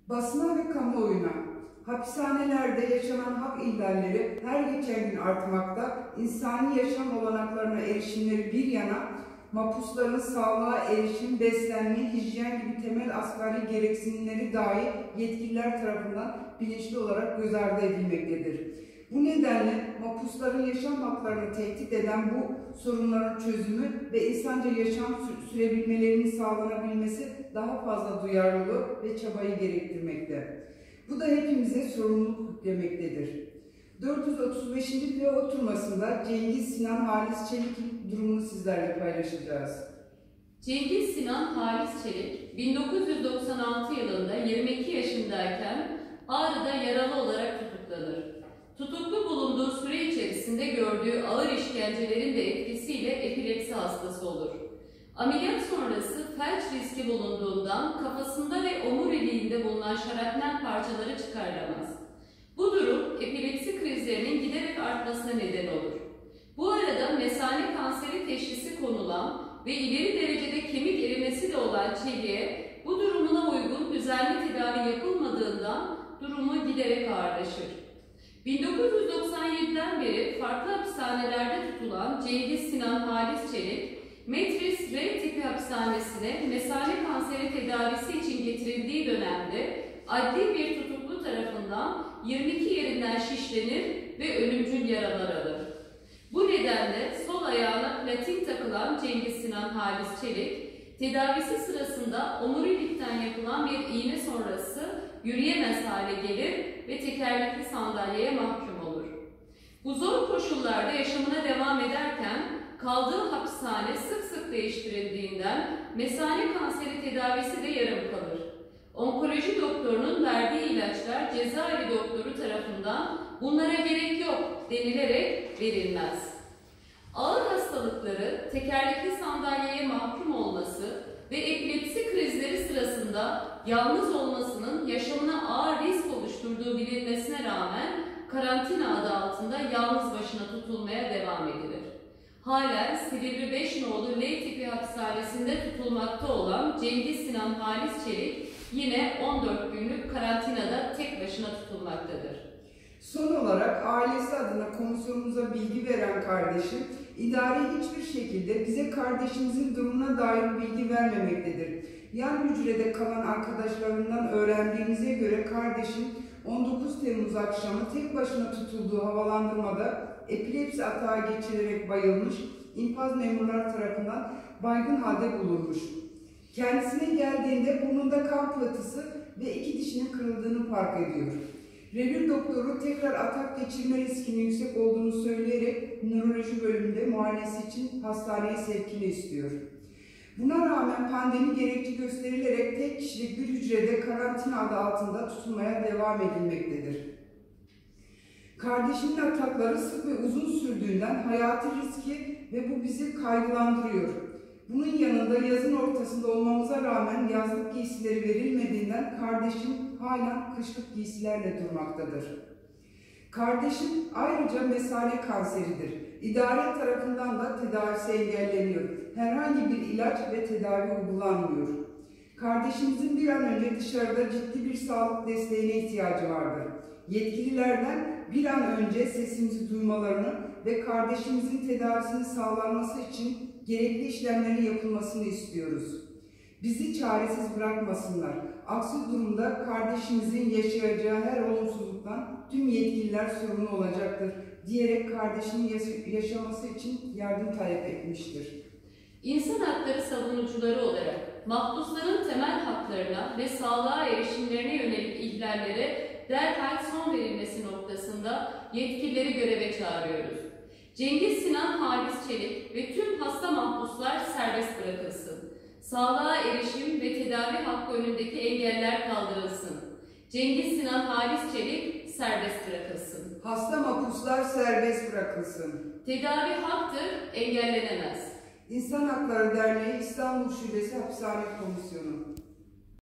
Basına ve kamuoyuna, hapishanelerde yaşanan hak ihlalleri her geçen gün artmakta, insani yaşam olanaklarına erişimleri bir yana, mahpusların sağlığa erişim, beslenme, hijyen gibi temel asgari gereksinimleri dahi yetkililer tarafından bilinçli olarak göz ardı edilmektedir. Bu nedenle mahpusların yaşam haklarını tehdit eden bu sorunların çözümü ve insanca yaşam sürebilmelerinin sağlanabilmesi daha fazla duyarlılık ve çabayı gerektirmekte. Bu da hepimize sorumluluk yüklemektedir. 435. Büro oturmasında Cengiz Sinan Halis Çelik'in durumunu sizlerle paylaşacağız. Cengiz Sinan Halis Çelik, 1996 yılında 22 yaşındayken Ağrı'da yaralı olarak tutuklanır. Tutuklu bulunduğu süre içerisinde gördüğü ağır işkencelerin de etkisiyle epilepsi hastası olur. Ameliyat sonrası felç riski bulunduğundan kafasında ve omuriliğinde bulunan şarapnel parçaları çıkarılamaz. Bu durum epilepsi krizlerinin giderek artmasına neden olur. Bu arada mesane kanseri teşhisi konulan ve ileri derecede kemik erimesi de olan Çelik'e bu durumuna uygun düzenli tedavi yapılmadığından durumu giderek ağırlaşır. 1997'den beri farklı hapishanelerde tutulan Cengiz Sinan Halis Çelik, Metris R tipi hapishanesine mesane kanseri tedavisi için getirildiği dönemde adli bir tutuklu tarafından 22 yerinden şişlenir ve ölümcül yaralar alır. Bu nedenle sol ayağına platin takılan Cengiz Sinan Halis Çelik, tedavisi sırasında omurilikten yapılan bir iğne sonrası yürüyemez hale gelir ve tekerlekli sandalyeye mahkum olur. Bu zor koşullarda yaşamına devam ederken kaldığı hapishane sık sık değiştirildiğinden mesane kanseri tedavisi de yarım kalır. Onkoloji doktorunun verdiği ilaçlar cezaevi doktoru tarafından bunlara gerek yok denilerek verilmez. Ağır hastalıkları, tekerlekli sandalyeye mahkum olması ve epilepsi krizleri sırasında yalnız olmasının yaşamına ağır risk oluşturduğu bilinmesine rağmen karantina adı altında yalnız başına tutulmaya devam edilir. Halen Silivri 5 nolu L tipi hapishanesinde tutulmakta olan Cengiz Sinan Halis Çelik yine 14 günlük karantinada tek başına tutulmaktadır. Son olarak ailesi adına komisyonumuza bilgi veren kardeşim, idare hiçbir şekilde bize kardeşimizin durumuna dair bilgi vermemektedir. Yan hücrede kalan arkadaşlarından öğrendiğimize göre kardeşim 19 Temmuz akşamı tek başına tutulduğu havalandırmada epilepsi atağı geçirerek bayılmış, infaz memurlar tarafından baygın halde bulunmuş. Kendisine geldiğinde burnunda kan pıhtısı ve 2 dişinin kırıldığını fark ediyor. Revir doktoru tekrar atak geçirme riskinin yüksek olduğunu söyleyerek nöroloji bölümünde muayenesi için hastaneye sevkini istiyor. Buna rağmen pandemi gerekçe gösterilerek tek kişilik bir hücrede karantina adı altında tutulmaya devam edilmektedir. Kardeşimin atakları sık ve uzun sürdüğünden hayati riski ve bu bizi kaygılandırıyor. Bunun yanında yazın ortasında olmamıza rağmen yazlık giysileri verilmediğinden kardeşim halen kışlık giysilerle durmaktadır. Kardeşim ayrıca mesane kanseridir. İdare tarafından da tedavisi engelleniyor. Herhangi bir ilaç ve tedavi uygulanmıyor. Kardeşimizin bir an önce dışarıda ciddi bir sağlık desteğine ihtiyacı vardır. Yetkililerden bir an önce sesimizi duymalarını ve kardeşimizin tedavisinin sağlanması için gerekli işlemlerin yapılmasını istiyoruz. Bizi çaresiz bırakmasınlar. Aksi durumda kardeşimizin yaşayacağı her olumsuzluktan tüm yetkililer sorumlu olacaktır diyerek kardeşinin yaşaması için yardım talep etmiştir. İnsan hakları savunucuları olarak mahpusların temel haklarına ve sağlığa erişimlerine yönelik ihlallere derhal son verilmesi noktasında yetkilileri göreve çağırıyoruz. Cengiz Sinan Halis Çelik ve tüm hasta mahpuslar serbest bırakılsın. Sağlığa erişim ve tedavi hakkı önündeki engeller kaldırılsın. Cengiz Sinan Halis Çelik serbest bırakılsın. Hasta mahpuslar serbest bırakılsın. Tedavi haktır, engellenemez. İnsan Hakları Derneği İstanbul Şubesi Hapishane Komisyonu.